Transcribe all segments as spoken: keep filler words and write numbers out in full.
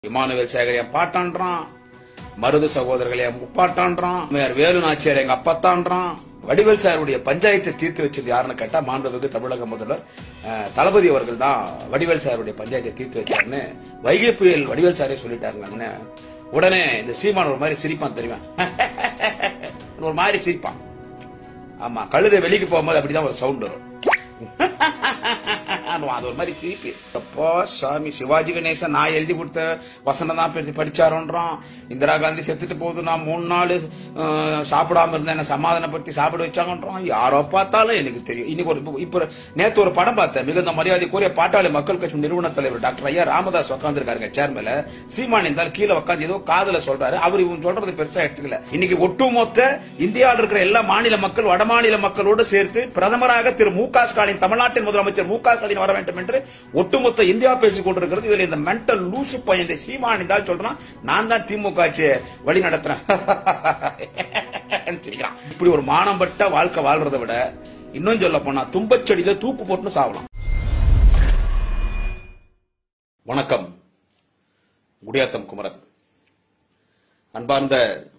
Emmanuel Sekar என் பாட்டான்றான், மருது சகோதரர்கள் என் முப்பாட்டான்றான், வேலு நாச்சியார் எங்க அப்பத்தான்றான். வடிவேல் சாருடைய பஞ்சாயத்தை தீர்த்து வச்சது யாருன்னு கேட்டா மாண்புமிகு தமிழக முதல்வர் தளபதி அவர்கள் தான் வடிவேல் சாருடைய பஞ்சாயத்தை தீர்த்து வச்சாருன்னு வைகை புயல் வடிவேல் சாரே சொல்லிட்டாருங்க. உடனே இந்த சீமான் ஒரு மாதிரி சிரிப்பான் தெரியுமா, ஒரு மாதிரி சிரிப்பான். ஆமா, கழுதை வெளிக்கு போகும்போது அப்படிதான் ஒரு சவுண்ட் வரும். அது ஒரு மாதிரி திருப்பி அப்போ சாமி சிவாஜி கணேசன் நான் எழுதி கொடுத்த வசனம் தான் படிச்சாரோன்றான். இந்திரா காந்தி செத்துட்டு போகுது, நான் மூணு நாள் சாப்பிடாம இருந்தேன், என்ன சமாதானப்படுத்தி சாப்பிட வச்சாங்கன்றான். யாரோ பார்த்தாலும் எனக்கு தெரியும். இன்னைக்கு ஒரு இப்ப நேத்து ஒரு படம் பார்த்தேன். மிகுந்த மரியாதைக்குரிய பாட்டாளி மக்கள் கட்சி நிறுவன தலைவர் டாக்டர் ஐயா ராமதாஸ் உட்காந்துருக்காருங்க சேர்மேல. சீமான் இருந்தால் கீழே உட்காந்து ஏதோ காதல சொல்றாரு. அவர் இவங்க சொல்றது பெருசா எடுத்துக்கல. இன்னைக்கு ஒட்டுமொத்த இந்தியாவில் இருக்கிற எல்லா மாநில மக்கள் வட மாநில மக்களோடு சேர்த்து பிரதமராக திரு மு க ஸ்டாலின், தமிழ்நாட்டின் முதலமைச்சர் மு க ஸ்டாலின் வர வேண்டும் என்று ஒட்டுமொத்த இந்தியா பேசிக் கொண்டிருக்கிறது. இதுல இந்த மென்டல் லூசு பையன் இந்த சீமான் இருந்தால் சொல்றான், நான் தான் திமுக வழி நடத்துறேன். இப்படி ஒரு மானம்பட்ட வாழ்க்கை வாழ்றதை விட இன்னும் சொல்ல போனா தும்பச்செடியில தூக்கு போட்டு சாவலாம். வணக்கம், குடியாத்தம் குமரன். அன்பார்ந்த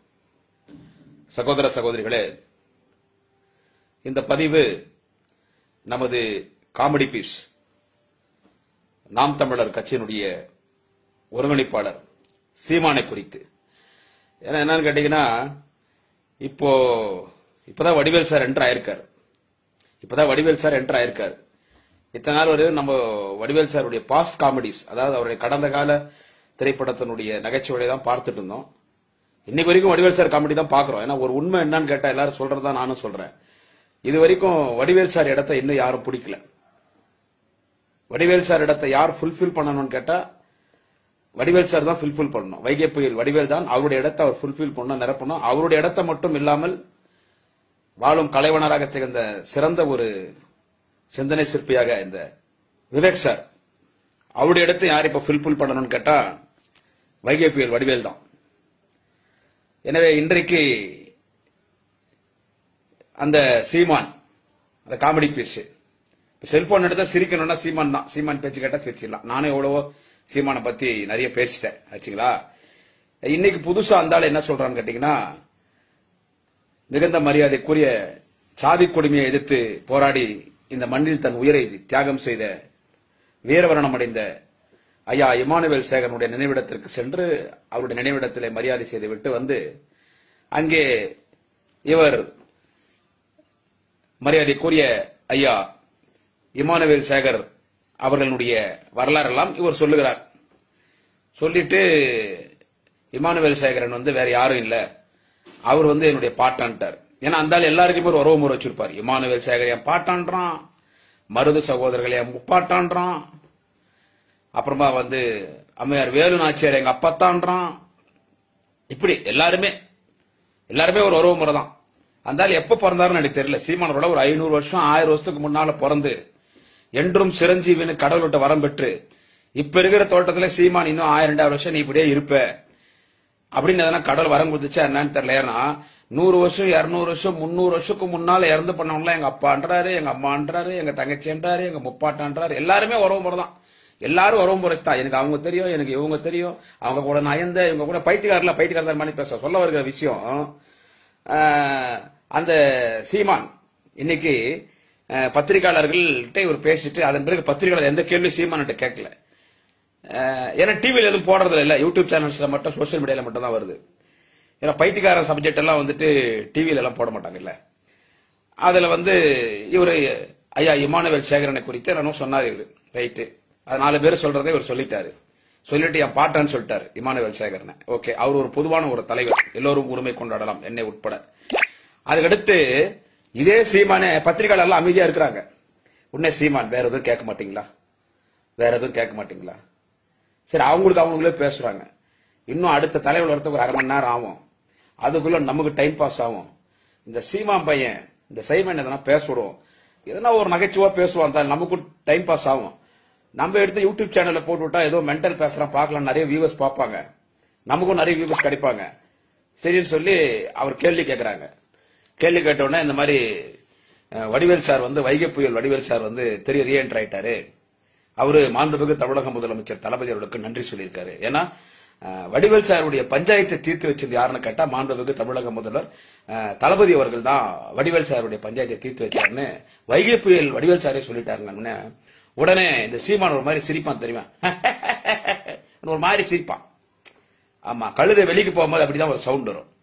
சகோதர சகோதரிகளே, இந்த பதிவு நமது காமெடி பீஸ் நாம் தமிழர் கட்சியினுடைய ஒருங்கிணைப்பாளர் சீமானை குறித்து. ஏன்னா என்னன்னு கேட்டீங்கன்னா, இப்போ இப்பதான் வடிவேல் சார் என்டர் ஆயிருக்காரு. இப்பதான் வடிவேல் சார் என்டர் ஆயிருக்காரு. இத்தனை நாள் ஒரு நம்ம வடிவேல் சாருடைய பாஸ்ட் காமெடிஸ், அதாவது அவருடைய கடந்த கால திரைப்படத்தினுடைய நகைச்சுவையை தான் பார்த்துட்டு இருந்தோம். இன்னைக்கு வரைக்கும் வடிவேல் சார் காமெடி தான் பாக்குறோம். ஏன்னா ஒரு உண்மை என்னன்னு கேட்டா எல்லாரும் சொல்றதா நானும் சொல்றேன். இது வரைக்கும் வடிவேல் சார் இடத்தை இன்னும் யாரும் பிடிக்கல. வடிவேல் சார் இடத்தை யார் ஃபுல்ஃபில் பண்ணணும்னு கேட்டா வடிவேல் சார் தான் ஃபுல்ஃபில் பண்ணணும். வைகை புயல் வடிவேல் தான் அவருடைய இடத்தை அவர் ஃபுல்ஃபில் பண்ண நிரப்பணும். அவருடைய இடத்தை மட்டும் இல்லாமல் வாழும் கலைவனராக திகழ்ந்த சிறந்த ஒரு சிந்தனை சிற்பியாக இந்த விவேக் சார், அவருடைய இடத்தை யார் இப்ப ஃபுல்ஃபில் பண்ணணும்னு கேட்டா வைகை புயல் வடிவேல் தான். எனவே இன்றைக்கு அந்த சீமான், அந்த காமெடி பீஸ், செல்போன் எடுத்தா சிரிக்கணும்னா சீமான் தான். சீமான் பேச்சு கேட்டா சிரிச்சிடலாம். நானே எவ்வளவோ சீமானை பத்தி நிறைய பேசிட்டேன் ஆச்சுங்களா. இன்னைக்கு புதுசா இருந்தாலும் என்ன சொல்றான்னு கேட்டீங்கன்னா, மிகுந்த மரியாதைக்குரிய சாதி கொடுமையை எதிர்த்து போராடி இந்த மண்ணில் தன் உயிரை தியாகம் செய்த வீரவரணம் அடைந்த ஐயா இமானுவேல் சேகரனுடைய நினைவிடத்திற்கு சென்று அவருடைய நினைவிடத்திலே மரியாதை செய்து விட்டு வந்து அங்கே இவர் மரியாதைக்குரிய ஐயா இமானுவேல் சேகர் அவர்களுடைய வரலாறெல்லாம் இவர் சொல்லுகிறார். சொல்லிட்டு இமானுவேல் சேகரன் வந்து வேற யாரும் இல்ல, அவர் வந்து என்னுடைய பாட்டான்ட்டார். ஏன்னா அந்த எல்லாருக்குமே ஒரு உறவு முறை வச்சிருப்பார். இமானுவேல் சேகர் என் பாட்டான்றான், மருது சகோதரர்கள் என் முப்பாட்டான்றான், அப்புறமா வந்து அம்மையார் வேலு நாச்சியார் எங்க அப்பத்தான்றான். இப்படி எல்லாருமே எல்லாருமே ஒரு உறவு முறை தான். அந்த எப்ப பிறந்தாருன்னு எனக்கு தெரியல. சீமானோட ஒரு ஐநூறு வருஷம் ஆயிரம் வருஷத்துக்கு முன்னால பிறந்து என்றும் சிரஞ்சீவின்னு கடவுள் விட்ட வரம் பெற்று இப்ப இருக்கிற தோட்டத்துல சீமான் இன்னும் ஆயிரம் ரெண்டாயிரம் வருஷம் நீ இப்படியே இருப்ப அப்படின்னு எதனா கடவுள் வரம் கொடுத்துச்சா என்னன்னு தெரியல. ஏன்னா நூறு வருஷம் இருநூறு வருஷம் முன்னூறு வருஷத்துக்கு முன்னால இறந்து பண்ணவங்களாம் எங்க அப்பான்றாரு, எங்க அம்மான்றாரு, எங்க தங்கச்சின்றாரு, எங்க முப்பாட்டான்றாரு. எல்லாருமே உறவு முறை தான். எல்லாரும் உறவு முறை தான். எனக்கு அவங்க தெரியும், எனக்கு இவங்க தெரியும், அவங்க கூட நான் எந்த இவங்க கூட பைத்தியக்காரல பைத்தியக்காரர் மாதிரி பேச சொல்ல வருகிற விஷயம். அந்த சீமான் இன்னைக்கு பத்திரிகையாளர்கள்ட்ட இவர் பேசிட்டு அதன் பிறகு பத்திரிகையாளர் எந்த கேள்வி சீமான் கேட்கல. ஏன்னா டிவியில எதுவும் போடுறதுல இல்ல, யூடியூப் சேனல்ஸ்ல மட்டும் சோசியல் மீடியால மட்டும் தான் வருது. ஏன்னா பைத்தியக்கார சப்ஜெக்ட் எல்லாம் வந்துட்டு டிவியில எல்லாம் போட மாட்டாங்கல்ல. அதுல வந்து இவரு ஐயா இமானுவேல் சேகரனை குறித்து நானும் சொன்னார் இவரு. ரைட்டு, அது நாலு பேர் சொல்றதை இவர் சொல்லிட்டாரு. சொல்லிட்டு என் பாட்டான்னு சொல்லிட்டாரு இமானுவேல் சேகரனை. ஓகே, அவர் ஒரு பொதுவான ஒரு தலைவர், எல்லோரும் உரிமை கொண்டாடலாம், என்னை உட்பட. அதுக்கடுத்து இதே சீமானே பத்திரிகையாளர் எல்லாம் அமைதியா இருக்கிறாங்க. உடனே சீமான் வேற எதுவும் கேட்க மாட்டீங்களா, வேற எதுவும் கேட்க மாட்டீங்களா, சரி அவங்களுக்கு அவங்களே பேசுறாங்க. இன்னும் அடுத்த தலைவர் வரத்துக்கு ஒரு அரை மணி நேரம் ஆகும். அதுக்குள்ள நமக்கு டைம் பாஸ் ஆகும். இந்த சீமான் பையன் இந்த சைமன் எதனா பேசுவோம், எதனா ஒரு நகைச்சுவா பேசுவான் தான், நமக்கும் டைம் பாஸ் ஆகும். நம்ம எடுத்து யூடியூப் சேனல்ல போட்டு விட்டா ஏதோ மென்டல் பேசுறான் பார்க்கலாம், நிறைய வியூவர்ஸ் பார்ப்பாங்க, நமக்கும் நிறைய வியூவர்ஸ் கிடைப்பாங்க. சரின்னு சொல்லி அவர் கேள்வி கேட்கிறாங்க. கேள்வி கேட்ட உடனே இந்த மாதிரி வடிவேல் சார் வந்து வைகை புயல் வடிவேல் சார் வந்து தெரிய ரீஎன்டர் ஆயிட்டாரு. அவரு மாண்புமிகு தமிழக முதலமைச்சர் தளபதி அவர்களுக்கு நன்றி சொல்லியிருக்காரு. ஏன்னா வடிவேல் சாருடைய பஞ்சாயத்தை தீர்த்து வச்சது யாருன்னு கேட்டா மாண்புமிகு தமிழக முதல்வர் தளபதி அவர்கள் தான் வடிவேல் சாருடைய பஞ்சாயத்தை தீர்த்து வச்சாருன்னு வைகை புயல் வடிவேல் சாரே சொல்லிட்டாருங்க. உடனே இந்த சீமான் ஒரு மாதிரி சிரிப்பான் தெரியுமா, ஒரு மாதிரி சிரிப்பான். ஆமா, கழுதை வெளிக்கு போகும்போது அப்படிதான் ஒரு சவுண்ட் வரும்.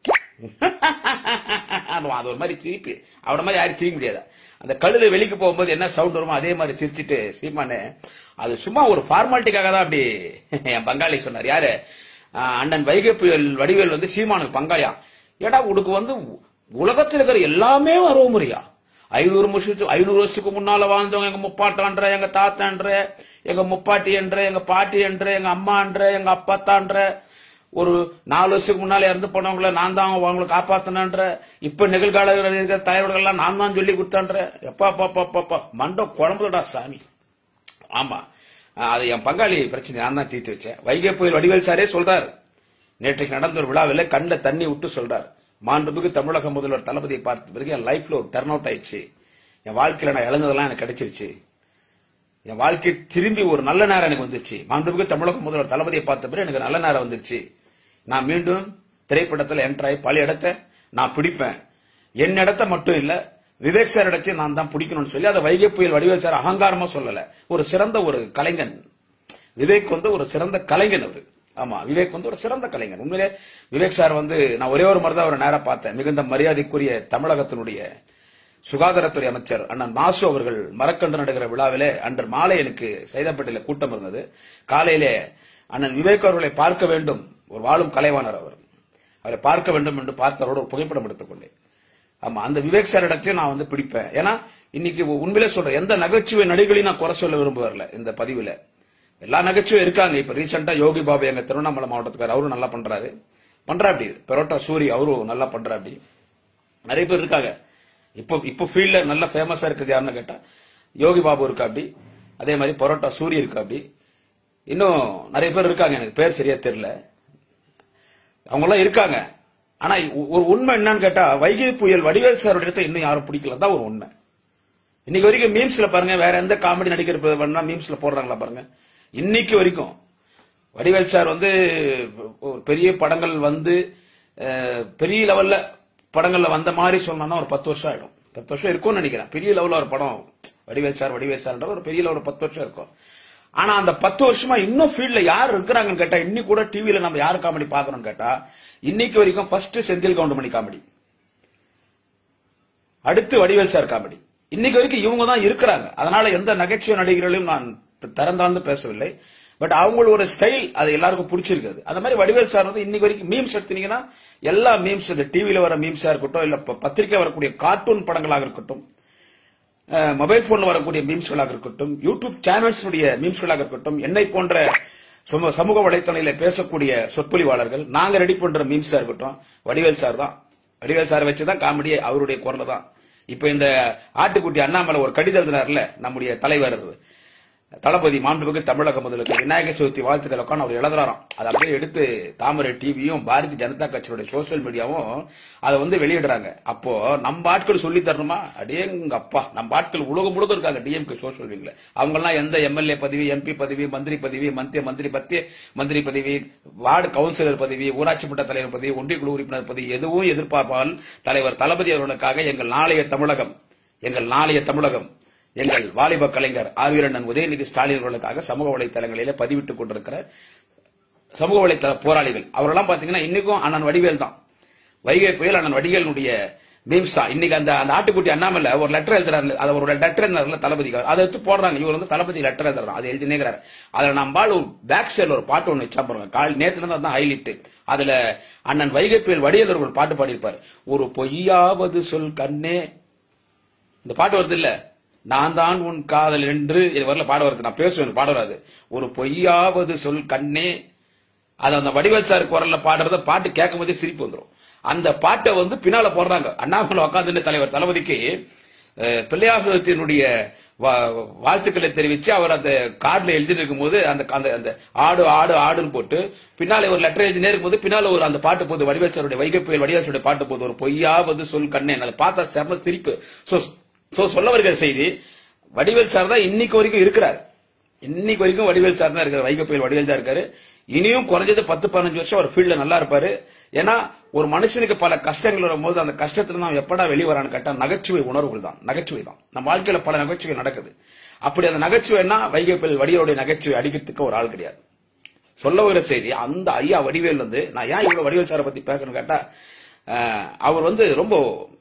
அது ஒரு மாதிரி சிரிப்பு, அவட மாதிரி யாரும் சிரிக்க முடியாது. அந்த கழுதை வெளிக்கு போகும்போது என்ன சவுண்ட் வருமோ அதே மாதிரி சிரிச்சுட்டு சீமானு அது சும்மா ஒரு ஃபார்மாலிட்டிக்காக தான் அப்படி என் பங்காளி சொன்னார். யாரு? அண்ணன் வைகை புயல் வடிவேல் வந்து சீமானுக்கு பங்காளியா. ஏடா உனக்கு வந்து உலகத்தில் இருக்கிற எல்லாமே வரவு முறையா? ஐநூறு வருஷத்துக்கு ஐநூறு வருஷத்துக்கு முன்னால வாழ்ந்தவங்க எங்க முப்பாட்டான்ற, எங்க தாத்தான்ற, எங்க முப்பாட்டி என்ற, எங்க பாட்டி என்ற, எங்க அம்மான்ற, எங்க அப்பாத்தான்ற, ஒரு நாலு வருஷத்துக்கு முன்னால இறந்து போனவங்கள நான் தான் அவங்களை காப்பாத்தினன்ற, இப்ப நிகழ்கால தலைவர்கள் எல்லாம் நான் தான் சொல்லி கொடுத்தான்ற. எப்பா பாப்பா பாப்பா மண்ட குழம்புடா சாமி. ஆமா, அது என் பங்காளி பிரச்சனை நான் தான் தீர்த்து வச்சேன். வைகை புயல் வடிவேல் சாரே சொல்றாரு, நேற்றைக்கு நடந்த ஒரு விழாவில் கண்ட தண்ணி விட்டு சொல்றாரு, மாண்புமிகு தமிழக முதல்வர் தளபதியை பார்த்த பிறகு என் லைஃப்ல ஒரு டர்ன் அவுட் ஆயிடுச்சு. என் வாழ்க்கையில நான் இழந்ததெல்லாம் எனக்கு கிடைச்சிருச்சு. என் வாழ்க்கை திரும்பி ஒரு நல்ல நேரம் எனக்கு வந்துருச்சு. மாண்புமிகு தமிழக முதல்வர் தளபதியை பார்த்த பிறகு எனக்கு நல்ல நேரம் வந்துருச்சு. நான் மீண்டும் திரைப்படத்தில் என்ட்ராய் பல இடத்தை நான் பிடிப்பேன். என் இடத்த மட்டும் இல்ல, விவேக் சார் இடத்தையும் நான் தான் பிடிக்கணும்னு சொல்லி அதை வைகை புயல் வடிவேல் சார் அகங்காரமா சொல்லல. ஒரு சிறந்த ஒரு கலைஞன் விவேக் வந்து, ஒரு சிறந்த கலைஞன் அவரு. ஆமா, விவேக் வந்து ஒரு சிறந்த கலைஞன். உண்மையிலே விவேக் சார் வந்து நான் ஒரே ஒரு மாதிரி தான் அவரை நேரம் பார்த்தேன். மிகுந்த மரியாதைக்குரிய தமிழகத்தினுடைய சுகாதாரத்துறை அமைச்சர் அண்ணன் மாசு அவர்கள் மரக்கன்று நடுகிற விழாவிலே அன்று மாலை எனக்கு சைதாப்பேட்டையில கூட்டம் இருந்தது. காலையிலே அண்ணன் விவேக் அவர்களை பார்க்க வேண்டும், ஒரு வாழும் கலைவாணர் அவர், அவரை பார்க்க வேண்டும் என்று பார்த்தவரோடு ஒரு புகைப்படம் எடுத்துக் கொண்டேன். ஆமா, அந்த விவேக் சார் இடத்தையும் நான் வந்து பிடிப்பேன். ஏன்னா இன்னைக்கு உண்மையிலே சொல்றேன், எந்த நகைச்சுவை நடிகளையும் நான் குறை சொல்ல விரும்புவதில்லை. இந்த பதிவுல எல்லா நகைச்சுவை இருக்காங்க. இப்ப ரீசெண்டா யோகி பாபு எங்க திருவண்ணாமலை மாவட்டத்துக்கார், அவரும் நல்லா பண்றாரு பண்றா அப்படி. பெரோட்டா சூரி அவரும் நல்லா பண்றா அப்படி. நிறைய பேர் இருக்காங்க. இப்போ இப்போ ஃபீல்ட்ல நல்ல ஃபேமஸா இருக்குது யாருன்னு கேட்டா யோகி பாபு இருக்கா அப்படி, அதே மாதிரி பரோட்டா சூரி இருக்கா அப்படி, இன்னும் நிறைய பேர் இருக்காங்க, எனக்கு பேர் சரியா தெரியல, அவங்க எல்லாம் இருக்காங்க. ஆனா ஒரு உண்மை என்னன்னு கேட்டா வைகை புயல் வடிவேல் சார் இடத்தை இன்னும் யாரும் பிடிக்கல தான் ஒரு உண்மை. இன்னைக்கு வரைக்கும் மீம்ஸ்ல பாருங்க, வேற எந்த காமெடி நடிகர் வேணா மீம்ஸ்ல போடுறாங்களா பாருங்க. இன்னைக்கு வரைக்கும் வடிவேல் சார் வந்து பெரிய படங்கள் வந்து பெரிய லெவல்ல படங்கள்ல வந்த மாதிரி சொன்னா ஒரு பத்து வருஷம் ஆயிடும். பத்து வருஷம் இருக்கும்னு நினைக்கிறேன். பெரிய லெவல்ல ஒரு படம் வடிவேல் சார் வடிவேல் சார் ஒரு பெரிய லெவல்ல பத்து வருஷம் இருக்கும். ஆனா அந்த பத்து வருஷமா இன்னும் ஃபீல்ட்ல யார் இருக்கிறாங்கன்னு கேட்டா, இன்னைக்கு கூட டிவியில நம்ம யாரு காமெடி பாக்கணும்னு கேட்டா, இன்னைக்கு வரைக்கும் ஃபர்ஸ்ட் செந்தில் கவுண்டமணி காமெடி, அடுத்து வடிவேல் சார் காமெடி. இன்னைக்கு வரைக்கும் இவங்க தான் இருக்கிறாங்க. அதனால எந்த நகைச்சுவை நடிகர்களையும் நான் திறந்தாந்து பேசவில்லை. பட் அவங்களோட ஸ்டைல் அது எல்லாருக்கும் பிடிச்சிருக்காது. அந்த மாதிரி வடிவேல் சார் வந்து இன்னைக்கு வரைக்கும் மீம்ஸ் எடுத்தீங்கன்னா எல்லா மீம்ஸ், இந்த டிவியில வர மீம்ஸா இருக்கட்டும், இல்ல பத்திரிகை வரக்கூடிய கார்ட்டூன் படங்களாக இருக்கட்டும், மொபைல் போன்ல வரக்கூடிய மீம்ஸ்களாக இருக்கட்டும், யூடியூப் சேனல்ஸ் மீம்ஸ்களாக இருக்கட்டும், என்னை போன்ற சமூக வலைத்தளங்களில பேசக்கூடிய சொற்பொழிவாளர்கள், நாங்க ரெடி பண்ற மீம்ஸா இருக்கட்டும், வடிவேல் சார் தான். வடிவேல் சார் வச்சுதான் காமெடியே, அவருடைய குரல் தான். இப்ப இந்த ஆட்டுக்குட்டி அண்ணாமலை ஒரு கடிதம் எழுதினார்ல, நம்முடைய தலைவர் தளபதி மாண்புமிகு தமிழக முதல்வருக்கு விநாயகர் சதுர்த்தி வாழ்த்துக்கள் உட்காந்து அவர் எழுதுறாராம். அதை அப்படியே எடுத்து தாமரை டிவியும் பாரதிய ஜனதா கட்சியுடைய சோசியல் மீடியாவும் அதை வந்து வெளியிடுறாங்க. அப்போ நம்ம ஆட்கள் சொல்லி தரணுமா? அடேங்க அப்பா, நம்ம ஆட்கள் உலகம் முழுக்க இருக்காங்க டிஎம்கே சோசியல் விங்ல. அவங்க எல்லாம் எந்த எம்எல்ஏ பதவி, எம்பி பதவி, மந்திரி பதவி, மந்திரி மந்திரி பத்தி மந்திரி பதவி, வார்டு கவுன்சிலர் பதவி, ஊராட்சி மன்ற தலைவர் பதவி, ஒன்றிய உறுப்பினர் பதவி எதுவும் எதிர்பார்ப்பால் தலைவர் தளபதி அவர்களுக்காக எங்கள் நாளைய தமிழகம், எங்கள் நாளைய தமிழகம், எங்கள் வாலிப கலைஞர் ஆவிரண்ணன் உதயநிதி ஸ்டாலின் அவர்களுக்காக சமூக வலைதளங்களிலே பதிவிட்டுக் கொண்டிருக்கிற சமூக வலைதள போராளிகள் அவரெல்லாம் பாத்தீங்கன்னா இன்னைக்கும் அண்ணன் வடிவேல் தான். வைகை புயல் அண்ணன் வடிவேலுடைய மீம்ஸ் தான். இன்னைக்கு அந்த அந்த ஆட்டுக்குட்டி அண்ணாமலை ஒரு லெட்டர் எழுதுறாரு, அது ஒரு லெட்டர் எழுதுறாருல தளபதிக்கு, அதை எடுத்து போடுறாங்க. இவர் வந்து தளபதி லெட்டர் எழுதுறாரு, அதை எழுதி நேர்றாரு. அதுல நம்பால் ஒரு பேக் சைட்ல ஒரு பாட்டு ஒண்ணு வச்சா பாருங்க, கால் நேத்துல இருந்து தான் ஹைலைட். அதுல அண்ணன் வைகை புயல் வடிவேல் ஒரு பாட்டு பாடியிருப்பாரு, ஒரு பொய்யாவது சொல் கண்ணே. இந்த பாட்டு வருது இல்ல, நான் தான் உன் காதல் என்று இது வரல பாட வருது, நான் பேசுவேன் பாட வராது. ஒரு பொய்யாவது சொல் கண்ணே, அது அந்த வடிவேல் சார் குரல்ல பாடுறத பாட்டு கேட்கும் போதே சிரிப்பு வந்துடும். அந்த பாட்டை வந்து பின்னால போடுறாங்க. அண்ணாமலை உட்காந்து தலைவர் தளபதிக்கு பிள்ளையார் சதுர்த்தியினுடைய வாழ்த்துக்களை தெரிவிச்சு அவர் அந்த கார்டுல எழுதி இருக்கும் போது அந்த அந்த ஆடு ஆடு ஆடுன்னு போட்டு பின்னால ஒரு லெட்டர் எழுதி இருக்கும் போது பின்னால ஒரு அந்த பாட்டு போது வடிவேல் சாருடைய வைகை புயல் வடிவேல் சாருடைய பாட்டு போது ஒரு பொய்யாவது சொல் கண்ணே. அதை பார்த்தா செம்ம சிரிப்பு. சோ சொல்ல வருகிற செய்தி, வடிவேல் சார் தான் இன்னைக்கு வரைக்கும் இருக்கிறார். இன்னைக்கு வரைக்கும் வடிவேல் சார் தான் இருக்காரு. வைகை புயல் வடிவேல் தான் இருக்காரு. இனியும் குறைஞ்சது பத்து பதினஞ்சு வருஷம் ஒரு ஃபீல்ட்ல நல்லா இருப்பாரு. ஏன்னா ஒரு மனுஷனுக்கு பல கஷ்டங்கள் வரும்போது அந்த கஷ்டத்துல நான் எப்படா வெளியே வரான்னு கேட்டா நகைச்சுவை உணர்வுகள் தான், நகைச்சுவை தான். நம்ம வாழ்க்கையில பல நகைச்சுவை நடக்குது. அப்படி அந்த நகைச்சுவைன்னா வைகை புயல் வடிவேலுடைய நகைச்சுவை அடிக்கிறதுக்கு ஒரு ஆள் கிடையாது. சொல்ல வர செய்தி அந்த ஐயா வடிவேல் வந்து, நான் ஏன் இவ்வளவு வடிவேல் சாரை பத்தி பேசணும்னு கேட்டா, அவர் வந்து ரொம்ப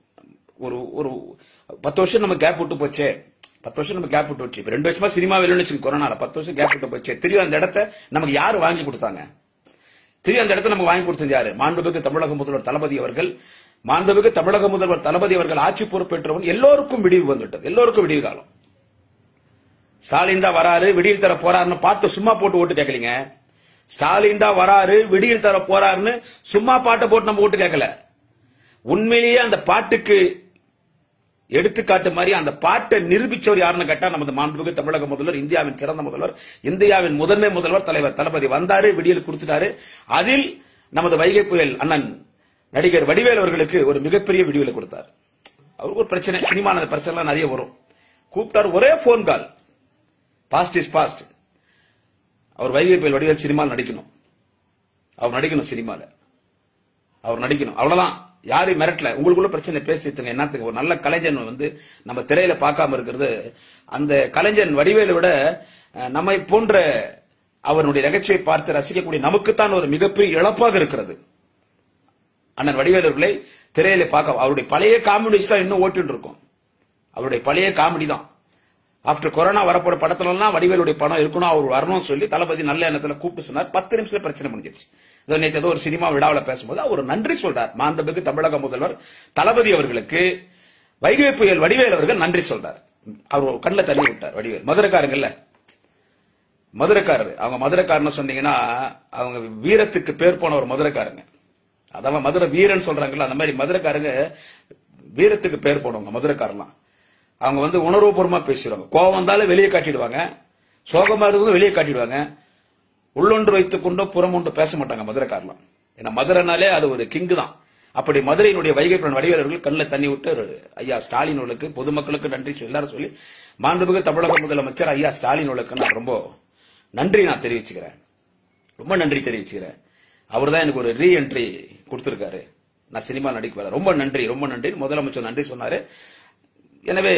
ஒரு ஒரு பத்து வருஷம் நம்ம கேப் விட்டு போச்சே, பத்து வருஷம் நம்ம கேப் விட்டு போச்சு. இப்ப ரெண்டு வருஷமா சினிமா வெளியே கொரோனால பத்து வருஷம் கேப் விட்டு போச்சு. திரும்பி அந்த இடத்த நமக்கு யாரு வாங்கி கொடுத்தாங்க? திரும்பி அந்த இடத்த நமக்கு வாங்கி கொடுத்தது யாரு? மாண்புமிகு தமிழக முதல்வர் தளபதி அவர்கள். மாண்புமிகு தமிழக முதல்வர் தளபதி அவர்கள் ஆட்சி பொறுப்பேற்றவன் எல்லோருக்கும் விடிவு வந்துட்டது, எல்லோருக்கும் விடிவு காலம். ஸ்டாலின் தான் வராரு விடியல் தர போறாருன்னு பார்த்து சும்மா போட்டு ஓட்டு கேட்கலீங்க. ஸ்டாலின் தான் வராரு விடியல் தர போறாருன்னு சும்மா பாட்டை போட்டு நம்ம ஓட்டு கேட்கல. உண்மையிலேயே அந்த பாட்டுக்கு எடுத்துக்காட்டு மாதிரி அந்த பாட்டை நிரூபிச்சவர் யாருன்னு கேட்டா நமது மாண்புமிகு தமிழக முதல்வர், இந்தியாவின் சிறந்த முதல்வர், இந்தியாவின் முதன்மை முதல்வர் தலைவர் தளபதி வந்தாரு, விடியல் கொடுத்துட்டாரு. அதில் நமது வைகை புயல் அண்ணன் நடிகர் வடிவேல் அவர்களுக்கு ஒரு மிகப்பெரிய விடியலை கொடுத்தார். அவருக்கு ஒரு பிரச்சனை, சினிமான பிரச்சனை நிறைய வரும். கூப்பிட்டார், ஒரே phone call, past is past. அவர் வைகை புயல் வடிவேல் சினிமாவில் நடிக்கணும், அவர் நடிக்கணும், சினிமால அவர் நடிக்கணும், அவ்வளவுதான். யாரையும் மிரட்டல. உங்களுக்குள்ள பிரச்சனை பேசிட்டுங்க, என்னத்துக்கு? ஒரு நல்ல கலைஞன் வந்து நம்ம திரையில பார்க்காம இருக்கிறது, அந்த கலைஞன் வடிவேலை விட நம்மை போன்ற அவருடைய நகைச்சுவை பார்த்து ரசிக்கக்கூடிய நமக்குத்தான் ஒரு மிகப்பெரிய இழப்பாக இருக்கிறது. அண்ணன் வடிவேலர்களை திரையில பார்க்க அவருடைய பழைய காமெடி தான் இன்னும் ஓட்டிட்டு இருக்கும். அவருடைய பழைய காமெடி தான். ஆப்டர் கொரோனா வரப்போற படத்துல வடிவேலுடைய படம் இருக்கணும், அவர் வரணும்னு சொல்லி தளபதி நல்ல எண்ணத்துல கூப்பிட்டு சொன்னார். பத்து நிமிஷத்துல பிரச்சனை முடிஞ்சிருச்சு. நேற்று ஏதோ ஒரு சினிமா விழாவில் பேசும்போது அவர் நன்றி சொல்றார். மாண்புமிகு தமிழக முதல்வர் தளபதி அவர்களுக்கு வைகை புயல் வடிவேல் அவர்கள் நன்றி சொல்றார். அவர் கண்ணில் தண்ணி விட்டார். வடிவேல் மதுரைக்காரங்கல்ல, மதுரைக்காரர். அவங்க மதுரைக்காரன்னு சொன்னீங்கன்னா அவங்க வீரத்துக்கு பேர் போன ஒரு மதுரைக்காரங்க. அதாவது மதுரை வீரன் சொல்றாங்கல்ல, அந்த மாதிரி மதுரைக்காரங்க வீரத்துக்கு பேர் போனவங்க மதுரைக்காரலாம். அவங்க வந்து உணர்வுபூர்வமா பேசுவாங்க. கோபம் வந்தாலும் வெளியே காட்டிடுவாங்க, சோகமா இருக்கிறதும் வெளியே காட்டிடுவாங்க. உள்ளொன்று வைத்துக் கொண்டோ புறம் ஒன்று பேச மாட்டாங்க மதுரைக்காரலாம். ஏன்னா மதுரைனாலே அது ஒரு கிங்கு தான். அப்படி மதுரையினுடைய வைகை புயல் வடிவேலர்கள் கண்ணில் தண்ணி விட்டு ஐயா ஸ்டாலின் அவர்களுக்கு பொதுமக்களுக்கு நன்றி எல்லாரும் சொல்லி மாண்புமிகு தமிழக முதலமைச்சர் ஐயா ஸ்டாலின் அவர்களுக்கு நான் ரொம்ப நன்றி நான் தெரிவிச்சுக்கிறேன், ரொம்ப நன்றி தெரிவிச்சுக்கிறேன். அவர் தான் எனக்கு ஒரு ரீ என்ட்ரி கொடுத்திருக்காரு, நான் சினிமா நடிக்க ரொம்ப நன்றி, ரொம்ப நன்றி. முதலமைச்சர் நன்றி சொன்னாரு. எனவே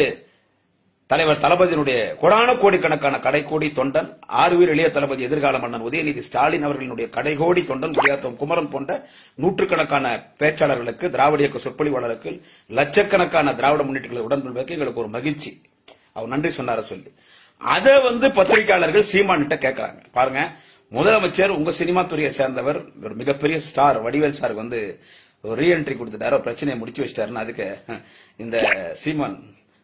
தலைவர் தளபதியினுடைய கோடான கோடிக்கணக்கான கடைக்கோடி தொண்டன், ஆறுவீர் இளைய தளபதி எதிர்கால மன்னன் உதயநிதி ஸ்டாலின் அவர்களுடைய கடைகோடி தொண்டன் குடியாத்தம் குமரன் போன்ற நூற்றுக்கணக்கான பேச்சாளர்களுக்கு, திராவிட இயக்க சொற்பொழிவாளருக்கு, லட்சக்கணக்கான திராவிட முன்னேற்றங்களை உடன்படுவதற்கு எங்களுக்கு ஒரு மகிழ்ச்சி. அவர் நன்றி சொன்னார சொல்லி அதை வந்து பத்திரிகையாளர்கள் சீமான்கிட்ட கேட்கறாங்க. பாருங்க, முதலமைச்சர் உங்க சினிமா துறையை சேர்ந்தவர், ஒரு மிகப்பெரிய ஸ்டார் வடிவேல் சார் வந்து ஒரு ரீஎன்ட்ரி கொடுத்துட்டாரு, ஒரு பிரச்சனையை முடிச்சு வச்சிட்டாருன்னு அதுக்கு இந்த சீமான்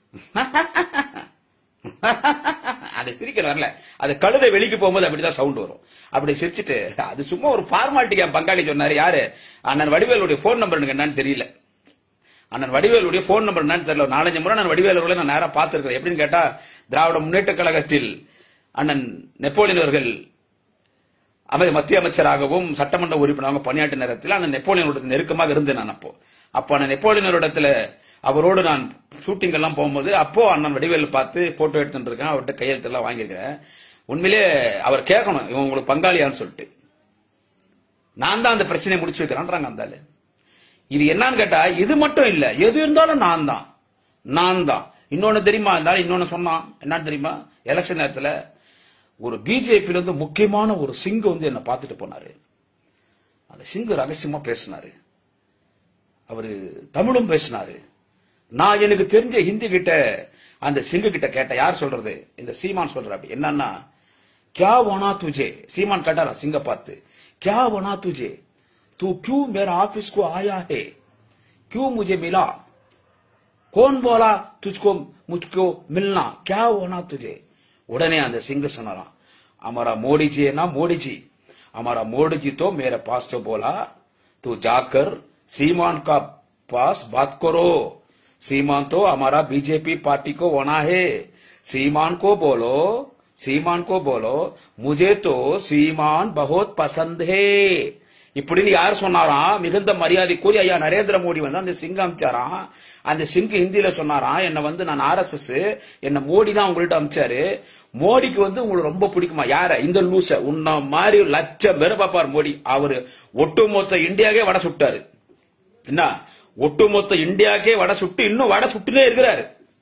அது சிரிக்கிற வரல, அது கழுதை வெளிக்கு போகும்போது அப்படிதான் சவுண்ட் வரும். அப்படி சிரிச்சுட்டு அது சும்மா ஒரு ஃபார்மாலிட்டிக்கு என் பங்காளி சொன்னாரு. யாரு? அண்ணன் வடிவேலுடைய போன் நம்பர் என்னன்னு தெரியல, அண்ணன் வடிவேலுடைய போன் நம்பர் என்னன்னு தெரியல. நாலஞ்சு முறை நான் வடிவேலு நான் நேரம் பார்த்திருக்கிறேன். எப்படின்னு கேட்டா, திராவிட முன்னேற்ற கழகத்தில் அண்ணன் நெப்போலியன் அவர்கள் மத்திய அமைச்சராகவும் சட்டமன்ற உறுப்பினராக பணியாற்ற நேரத்தில் அண்ணன் நெப்போலியனோட நெருக்கமாக இருந்தேன் நான். அப்போ அப்போ அண்ணன் நெப்போலியனோடத்துல அவரோடு நான் ஷூட்டிங் எல்லாம் போகும்போது அப்போ அண்ணன் வடிவேலு பார்த்து போட்டோ எடுத்துட்டு இருக்கேன், அவர்கிட்ட கையெழுத்து எல்லாம் வாங்கியிருக்கிறேன். உண்மையிலே அவர் கேட்கணும், இவங்க உங்களுக்கு பங்காளியான்னு சொல்லிட்டு. நான் தான் அந்த பிரச்சனையை முடிச்சு வைக்கிறேன்றாங்க அந்த ஆளு. இது என்னன்னு கேட்டா, இது மட்டும் இல்ல, எது இருந்தாலும் நான் தான் நான் தான் இன்னொன்னு தெரியுமா, இருந்தாலும் இன்னொன்னு சொன்னான். என்னன்னு தெரியுமா, எலெக்ஷன் நேரத்தில் ஒரு பிஜேபியில இருந்து முக்கியமான ஒரு சிங்கு வந்து என்ன பார்த்துட்டு போனாரு. அந்த சிங்கு ரகசியமா பேசினாரு, அவரு தமிழும் பேசினாரு. நான் எனக்கு தெரிஞ்ச ஹிந்தி கிட்ட அந்த சிங்கு கிட்ட கேட்ட, யார் சொல்றது? இந்த சீமான் சொல்ற. அப்படி என்னன்னா, क्या होना तुझे, சீமான் கேட்டாரா சிங்க பார்த்து, क्या होना तुझे, तू क्यों मेरा ऑफिस को आया है, क्यों मुझे मिला, कौन बोला तुझको मुझको मिलना, क्या होना तुझे. उड़ने அந்த சிங்க சொன்னாராம், हमारा मोदी जी है ना, मोदी जी, हमारा मोदी जी तो मेरे पास तो बोला तू जाकर सीमान का पास बात करो, सीमान तो हमारा बीजेपी पार्टी को होना है, सीमान को बोलो, सीमान को बोलो मुझे तो सीमान बहुत पसंद है. இப்படின்னு யார் சொன்னாராம்? மிகுந்த மரியாதைக்குரிய ஐயா நரேந்திர மோடி வந்து அந்த சிங்கம் அமிச்சாராம். அந்த சிங்கு ஹிந்தியில சொன்னாராம், என்ன வந்து நான் ஆர் எஸ் எஸ், என்ன மோடி தான் உங்கள்ட்ட அமிச்சாரு, மோடிக்கு வந்து உங்களுக்கு ரொம்ப பிடிக்குமா? யார? இந்த லூச உன்ன மாதிரி லட்சம் பேர் பாப்பார் மோடி. அவரு ஒட்டுமொத்த இந்தியாவே வடை சுட்டாரு. என்ன ஒட்டுமொத்த இந்தியாக்கே வடை சுட்டு இன்னும் வடை சுட்டுனே இருக்கிறாரு.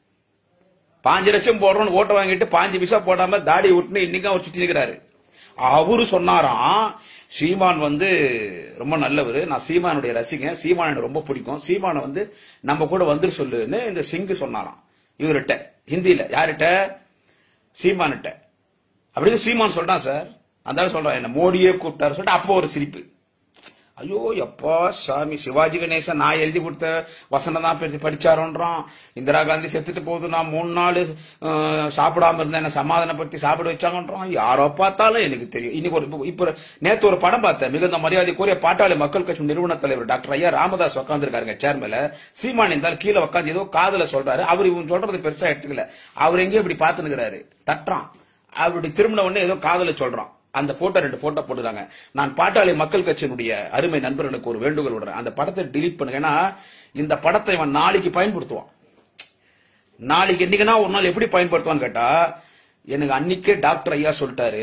பாஞ்சு லட்சம் போடுறோம் ஓட்ட வாங்கிட்டு பாஞ்சு பைசா போடாம தாடி விட்டுன்னு இன்னைக்கு அவர் சுத்தி இருக்கிறாரு. அவரு சொன்னாராம், சீமான் வந்து ரொம்ப நல்லவர், நான் சீமானுடைய ரசிகன், சீமான் எனக்கு ரொம்ப பிடிக்கும், சீமான வந்து நம்ம கூட வந்து சொல்லுன்னு இந்த சிங்கு சொன்னாராம் இவர்கிட்ட ஹிந்தியில. யார்கிட்ட? சீமான்கிட்ட. அப்படின்னு சீமான் சொல்றான் சார். அந்த சொல்றான் என்ன மோடியே கூப்பிட்டாரு சொல்லிட்டு அப்போ ஒரு சிரிப்பு. ஐயோ எப்பா சாமி, சிவாஜி கணேசன் நான் எழுதி கொடுத்த வசனம் தான் படிச்சாரோன்றான். இந்திரா காந்தி செத்துட்டு போகுது, நான் மூணு நாள் சாப்பிடாம இருந்தேன், என்ன சமாதானப்படுத்தி சாப்பிட வச்சாங்கன்றான். யாரோ பார்த்தாலும் எனக்கு தெரியும். இன்னைக்கு ஒரு இப்ப நேத்து ஒரு படம் பார்த்தேன். மிகுந்த மரியாதைக்குரிய பாட்டாளி மக்கள் கட்சி நிறுவன தலைவர் டாக்டர் ஐயா ராமதாஸ் உட்கார்ந்து இருக்காருங்க சேர்மேல. சீமான் இருந்தாலும் கீழே உட்காந்து ஏதோ காதல சொல்றாரு. அவர் இவன் சொல்றது பெருசா எடுத்துக்கல. அவர் எங்கேயும் இப்படி பாத்துனுக்கிறாரு, தட்டுறான். அப்படி திரும்பின உடனே ஏதோ காதல சொல்றான். அந்த போட்டோ ரெண்டு போட்டோ போட்டுறாங்க. நான் பாட்டாளி மக்கள் கட்சியினுடைய அருமை நண்பர்களுக்கு ஒரு வேண்டுகோள் விடுறேன், அந்த படத்தை டிலீட் பண்ணுங்க. ஏன்னா இந்த படத்தை இவன் நாளைக்கு பயன்படுத்துவான். நாளைக்கு என்னைக்குன்னா ஒரு நாள் எப்படி பயன்படுத்துவான்னு கேட்டா, எனக்கு அன்னைக்கே டாக்டர் ஐயா சொல்லிட்டாரு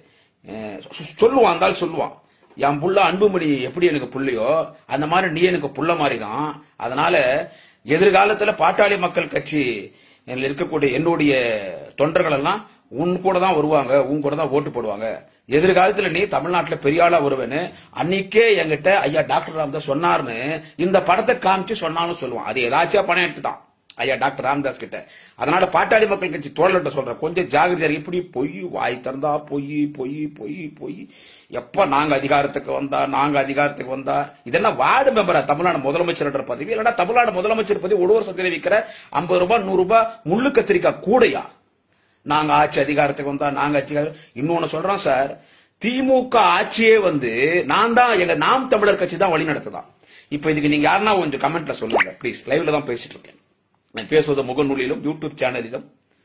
சொல்லுவான். இருந்தாலும் சொல்லுவான், என் புள்ள அன்புமணி எப்படி எனக்கு புள்ளையோ அந்த மாதிரி நீ எனக்கு புள்ள மாதிரி தான். அதனால எதிர்காலத்துல பாட்டாளி மக்கள் கட்சி இருக்கக்கூடிய என்னுடைய தொண்டர்கள் எல்லாம் உன் கூட தான் வருவாங்க, உன் கூட தான் ஓட்டு போடுவாங்க. எதிர்காலத்துல நீ தமிழ்நாட்டுல பெரிய ஆளா வருவேன்னு அன்னைக்கே என்கிட்ட ஐயா டாக்டர் ராமதாஸ் சொன்னார்னு இந்த படத்தை காமிச்சு சொன்னாலும் சொல்லுவான். அது ஏதாச்சும் பணம் எடுத்துட்டான் ஐயா டாக்டர் ராமதாஸ் கிட்ட. அதனால பாட்டாளி மக்கள் கட்சி தோழர்கிட்ட சொல்றேன், கொஞ்சம் ஜாகிரதையா. இப்படி பொய் வாய் திறந்தா பொய் பொய் பொய் பொய். எப்ப நாங்க அதிகாரத்துக்கு வந்தா நாங்க அதிகாரத்துக்கு வந்தா இதெல்லாம் வார்டு மெம்பரா தமிழ்நாடு முதலமைச்சர் பதவி? இல்லடா தமிழ்நாடு முதலமைச்சர் பதவி ஒரு வருஷத்துல விற்கிற ஐம்பது ரூபாய் நூறு ரூபாய் முள்ளு கத்திரிக்காய் கூடையா? நாங்க ஆட்சி அதிகாரத்துக்கு வந்தா நாங்க ஆட்சி. இன்னொன்னு சொல்றோம் சார், திமுக ஆட்சியே வந்து நான் தான் எங்க நாம் தமிழர் கட்சி தான் வழி நடத்துதான். இப்ப இதுக்கு நீங்க யாருன்னா கொஞ்சம் கமெண்ட்ல சொல்லுங்க பிளீஸ். லைவ்ல தான் பேசிட்டு இருக்கேன். நான் பேசுவது முகநூலிலும் யூடியூப் சேனலிலும்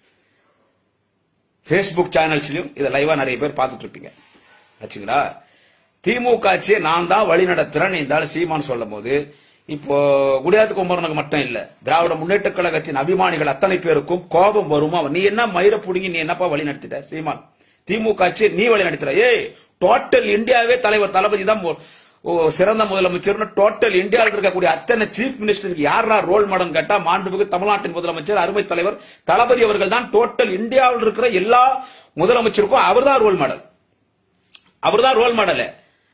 பேஸ்புக் சேனல்ஸ்லயும் இதை லைவா நிறைய பேர் பார்த்துட்டு இருப்பீங்க ஆச்சுங்களா. திமுக ஆட்சியை நான் தான் வழி நடத்துறேன் இருந்தாலும் சீமான் சொல்லும் போது இப்போ குடியாத்து குமரனுக்கு மட்டும் இல்ல, திராவிட முன்னேற்ற கழகத்தின் அபிமானிகள் அத்தனை பேருக்கும் கோபம் வருமா? நீ என்ன மயிர புடுங்கி நீ என்னப்பா வழி நடத்திட்ட சீமான்? திமுக ஆட்சி நீ வழி நடத்துற. ஏய் டோட்டல் இந்தியாவே தலைவர் தளபதி தான் சிறந்த முதலமைச்சர். டோட்டல் இந்தியாவில் இருக்கக்கூடிய அத்தனை சீஃப் மினிஸ்டருக்கு யாரா ரோல் மாடல் கேட்டா மாண்புமிகு தமிழ்நாட்டின் முதலமைச்சர் அருமை தலைவர் தளபதி அவர்கள் தான். டோட்டல் இந்தியாவில் இருக்கிற எல்லா முதலமைச்சருக்கும் அவர் தான் ரோல் மாடல். அவர் தான் ரோல் மாடல்.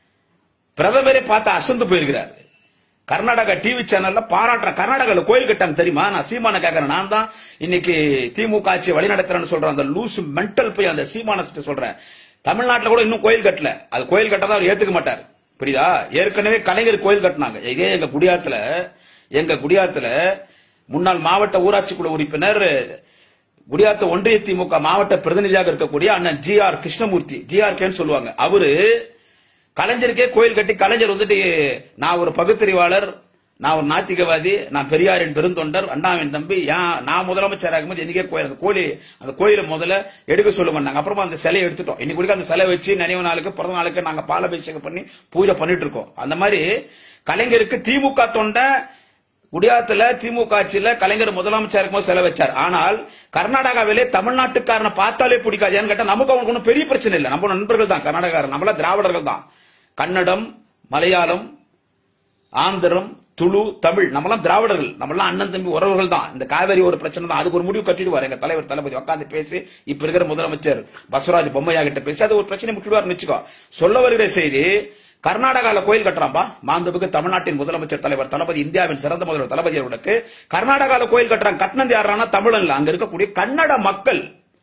பிரதமரை பார்த்து அசந்து போயிருக்கிறார். கர்நாடகா டிவி சேனல்ல பாராட்டுற. கர்நாடகால கோயில் கட்டாங்க தெரியுமா? நான் சீமான கேட்கறேன். நான் தான் இன்னைக்கு திமுக ஆட்சியை வழி நடத்துறேன்னு சொல்றேன். அந்த லூசு மென்டல் போய் அந்த சீமான சொல்றேன். தமிழ்நாட்டில் கூட இன்னும் கோயில் கட்டல. அது கோயில் கட்டதான் அவர் ஏத்துக்க மாட்டார். புரியுதா? ஏற்கனவே கலைஞர் கோயில் கட்டினாங்க. இதே எங்க குடியாத்துல எங்க குடியாத்துல முன்னாள் மாவட்ட ஊராட்சி குழு உறுப்பினர் குடியாத்த ஒன்றிய திமுக மாவட்ட பிரதிநிதியாக இருக்கக்கூடிய அண்ணன் G R Krishnamurthy, G R கேன்னு சொல்லுவாங்க. அவரு கலைஞருக்கே கோயில் கட்டி, கலைஞர் வந்துட்டு நான் ஒரு பகுத்தறிவாளர், நான் ஒரு நாத்திகவாதி, நான் பெரியாரின் பெருந்தொண்டர், அண்ணாவின் தம்பி, நான் முதலமைச்சர் ஆகும்போது எனக்கே கோயில் அந்த கோயில் அந்த கோயிலை முதல்ல எடுக்க சொல்லுங்க. அப்புறமா அந்த சிலையை எடுத்துட்டோம். இன்னைக்கு அந்த சிலை வச்சு நினைவு நாளுக்கு பிறந்த நாளுக்கு நாங்க பாலாபிஷேகம் பண்ணி பூஜை பண்ணிட்டு இருக்கோம். அந்த மாதிரி கலைஞருக்கு திமுக தொண்டை குடியாத்துல திமுக ஆட்சியில கலைஞர் முதலமைச்சர் இருக்கும்போது செலவு வச்சார். ஆனால் கர்நாடகாவிலே தமிழ்நாட்டுக்காரனை பார்த்தாலே பிடிக்காது. ஏன்னு கேட்டா நமக்கு அவனுக்கு ஒன்றும் பெரிய பிரச்சனை இல்லை. நம்ம நண்பர்கள் தான் கர்நாடகாரன், நம்மள திராவிடர்கள் தான். கன்னடம், மலையாளம், ஆந்திரம், துளு, தமிழ் நம்மளாம் திராவிடர்கள், நம்மளாம் அண்ணன் தம்பி உறவுகள் தான். இந்த காவேரி ஒரு பிரச்சனை தான், அதுக்கு ஒரு முடிவு கட்டிடுவார் எங்க தலைவர் தளபதி உட்காந்து பேசி. இப்ப இருக்கிற முதலமைச்சர் பசவராஜ் பொம்மையா கிட்ட பேசி அது ஒரு பிரச்சனை முற்றுவார் வச்சுக்கோ. சொல்ல வருகிற செய்தி, கர்நாடகால கோயில் கட்டுறான்பா மாண்புமிகு தமிழ்நாட்டின் முதலமைச்சர் தலைவர் தளபதி, இந்தியாவின் சிறந்த முதல்வர் தளபதி அவர்களுக்கு கர்நாடகால கோயில் கட்டுறாங்க. கட்டினது யாரானா தமிழன் இல்ல, அங்க இருக்கக்கூடிய கன்னட மக்கள்.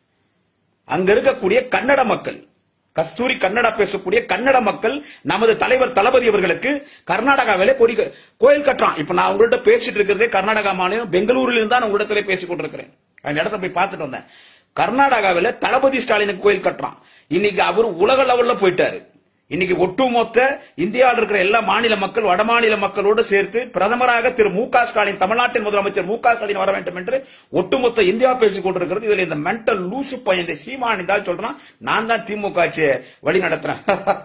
அங்க இருக்கக்கூடிய கன்னட மக்கள், கஸ்தூரி கன்னடா பேசக்கூடிய கன்னட மக்கள் நமது தலைவர் தளபதி அவர்களுக்கு கர்நாடகாவிலே கோயில் கட்டுறான். இப்ப நான் உங்கள்கிட்ட பேசிட்டு இருக்கிறதே கர்நாடகா மாநிலம் பெங்களூரில் இருந்தா நான் உங்களிடத்துல பேசிக் கொண்டிருக்கிறேன். அந்த இடத்த போய் பார்த்துட்டு வந்தேன். கர்நாடகாவில தளபதி ஸ்டாலினுக்கு கோயில் கட்டுறான். இன்னைக்கு அவர் உலக லெவல்ல போயிட்டாரு. இன்னைக்கு ஒட்டுமொத்த இந்தியாவில் இருக்கிற எல்லா மாநில மக்கள் வடமாநில மக்களோடு சேர்த்து பிரதமராக திரு மு க ஸ்டாலின், தமிழ்நாட்டின் முதலமைச்சர் மு க ஸ்டாலின் வர வேண்டும் என்று ஒட்டுமொத்த இந்தியா பேசிக் கொண்டிருக்கிறது. இதுல இந்த மென்டல் லூசு பையன் இந்த சீமான் இருந்தால் சொல்றான் நான் தான் திமுக ஆட்சியை வழி நடத்துறேன்.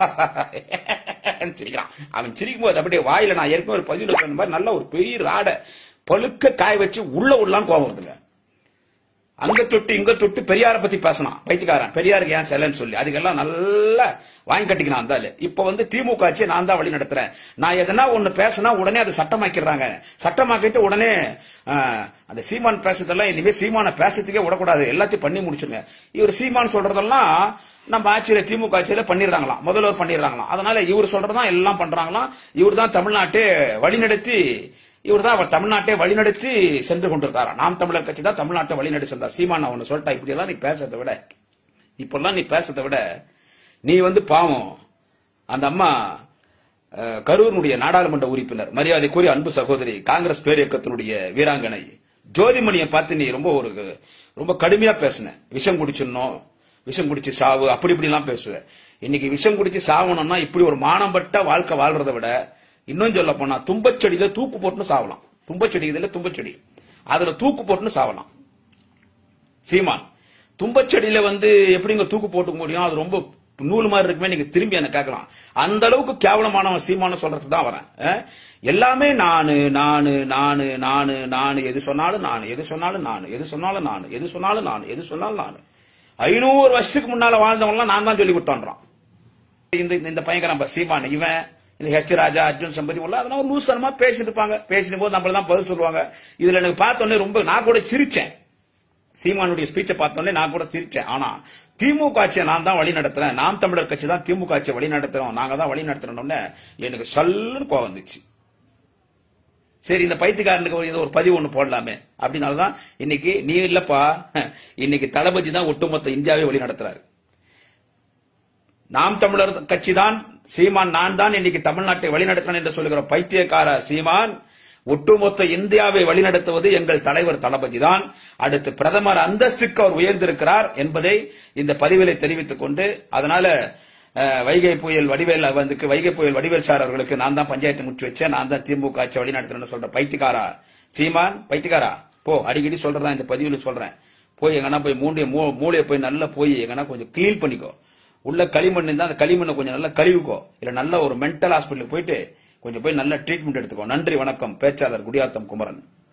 அவன் சிரிக்கும் போது அப்படியே வாயில நான் ஏற்கனவே ஒரு பதிவு சொன்ன மாதிரி நல்ல ஒரு பெரிய ராடை பழுக்க காய வச்சு உள்ள உள்ளான்னு கோபம் வருதுங்க. அங்க தொட்டு இங்க தொட்டு பெரியார பத்தி பேசணும் பைத்தியக்காரன். பெரியாருக்கு ஏன் செல்லன்னு சொல்லி அதுக்கெல்லாம் நல்லா வாங்கி கட்டிக்கணும் அந்த ஆளு. இப்ப வந்து திமுக ஆட்சியை நான் தான் வழி நடத்துறேன். நான் எதனா ஒண்ணு பேசினா உடனே அதை சட்டமாக்கிறாங்க. சட்டமாக்கிட்டு உடனே அந்த சீமான் பேசுறதெல்லாம் இனிமே சீமான பேசுறதுக்கே விடக்கூடாது, எல்லாத்தையும் பண்ணி முடிச்சுங்க. இவர் சீமான் சொல்றதெல்லாம் நம்ம ஆட்சியில திமுக ஆட்சியில பண்ணிடுறாங்களாம், முதல்வர் பண்ணிடுறாங்களாம். அதனால இவர் சொல்றதான் எல்லாம் பண்றாங்களாம். இவர் தான் தமிழ்நாட்டை வழிநடத்தி இவர் தான் அவர் தமிழ்நாட்டை வழிநடத்தி சென்று கொண்டிருக்காரா. நாம் தமிழர் கட்சி தான் தமிழ்நாட்டை வழிநடத்தி சென்றார். சீமான் ஒன்னு சொல்லிட்டா இப்படி எல்லாம் நீ பேசுறதை விட இப்பெல்லாம் நீ பேசுறதை விட நீ வந்து பாவம் அந்த அம்மா கரூருடைய நாடாளுமன்ற உறுப்பினர் மரியாதைக்குரிய அன்பு சகோதரி காங்கிரஸ் பேரியக்கத்தினுடைய வீராங்கனை ஜோதிமணியை பார்த்து நீ ரொம்ப ஒரு ரொம்ப கடுமையா பேசின. விஷம் குடிச்சிடணும், விஷம் குடிச்சு சாவு, அப்படி இப்படி எல்லாம் பேசுவேன். இன்னைக்கு விஷம் குடிச்சு சாவணும்னா இப்படி ஒரு மானம்பட்ட வாழ்க்கை வாழ்றதை விட இன்னும் சொல்ல போனா தும்பச்செடியில தூக்கு போட்டுன்னு சாவலாம். தும்பச்செடி இதுல தும்பச்செடி அதுல தூக்கு போட்டுன்னு சாவலாம். சீமான் தும்பச்செடியில வந்து எப்படிங்க தூக்கு போட்டு முடியும்? அது ரொம்ப நூல் மாதிரி இருக்குமே. நீங்க திரும்பி என்ன கேட்கலாம். அந்த அளவுக்கு கேவலமானவன் சீமான சொல்றதுக்கு தான் வரேன். எல்லாமே நானு நானு நானு நானு நானு எது சொன்னாலும் நானு எது சொன்னாலும் நானு எது சொன்னாலும் நானு எது சொன்னாலும் நானு எது சொன்னாலும் நானு ஐநூறு வருஷத்துக்கு முன்னால வாழ்ந்தவங்க நான் தான் சொல்லி கொடுத்தோன்றான் இந்த பயங்கர சீமான். இவன் இந்த ஹெச் ராஜா அர்ஜுன் சம்பதி அதெல்லாம் லூசனமா பேசிட்டு இருப்பாங்க. பேசிட்டு போது நம்மள தான் பதில் சொல்லுவாங்க. இதுல எனக்கு பார்த்தோன்னே ரொம்ப நான் கூட சிரிச்சேன். சீமானுடைய ஸ்பீச்சை பார்த்தோன்னே நான் கூட சிரிச்சேன். ஆனா திமுக ஆட்சியை நான் தான் வழி நடத்துறேன், நாம் தமிழர் கட்சி தான் திமுக ஆட்சியை வழி நடத்துறோம், நாங்க தான் வழி நடத்துறோம்னு எனக்கு சல்லுன்னு கோவம் வந்துச்சு. சரி இந்த பைத்தியக்காரனுக்கு ஒரு பதிவு ஒண்ணு போடலாமே அப்படின்னால்தான் இன்னைக்கு நீ இல்லப்பா, இன்னைக்கு தளபதி தான் ஒட்டுமொத்த இந்தியாவை வழி நடத்துறாரு. நாம் தமிழர் கட்சி தான் சீமான் நான் தான் இன்னைக்கு தமிழ்நாட்டை வழிநடத்தினான் என்று சொல்லுகிற பைத்தியக்கார சீமான் ஒட்டுமொத்த இந்தியாவை வழிநடத்துவது எங்கள் தலைவர் தளபதி தான். அடுத்து பிரதமர் அந்தஸ்துக்கு அவர் உயர்ந்திருக்கிறார் என்பதை இந்த பதிவிலை தெரிவித்துக் கொண்டு, அதனால வைகை புயல் வடிவேல் வந்து வைகை புயல் வடிவேல் சார் அவர்களுக்கு நான் தான் பஞ்சாயத்து முடிச்சு வச்சேன், நான் தான் திமுக ஆட்சி வழிநடத்துறேன்னு சொல்ற பைத்தியக்காரா சீமான், பைத்தியக்காரா போ. அடிக்கடி சொல்றதா இந்த பதிவில் சொல்றேன். போய் எங்கன்னா போய் மூடைய மூளையை போய் நல்லா போய் எங்கன்னா கொஞ்சம் கிளீன் பண்ணிக்கோ. உள்ள களிமண் இருந்தா அந்த களிமண்ணை கொஞ்சம் நல்லா கழுவிக்கோ. இல்ல நல்ல ஒரு மென்டல் ஹாஸ்பிட்டலுக்கு போயிட்டு கொஞ்சம் போய் நல்ல ட்ரீட்மெண்ட் எடுத்துக்கோ. நன்றி, வணக்கம். பேச்சாளர் குடியாத்தம் குமரன்.